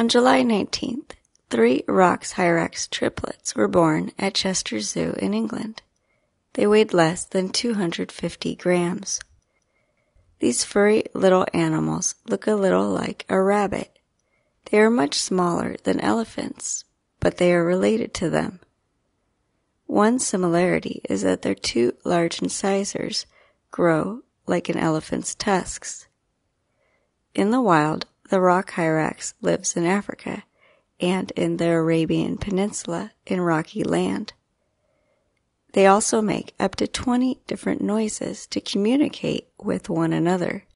On July 19th, 3 Rox Hyrax triplets were born at Chester Zoo in England. They weighed less than 250 grams. These furry little animals look a little like a rabbit. They are much smaller than elephants, but they are related to them. One similarity is that their 2 large incisors grow like an elephant's tusks. In the wild, the rock hyrax lives in Africa and in the Arabian Peninsula in rocky land. They also make up to 20 different noises to communicate with one another.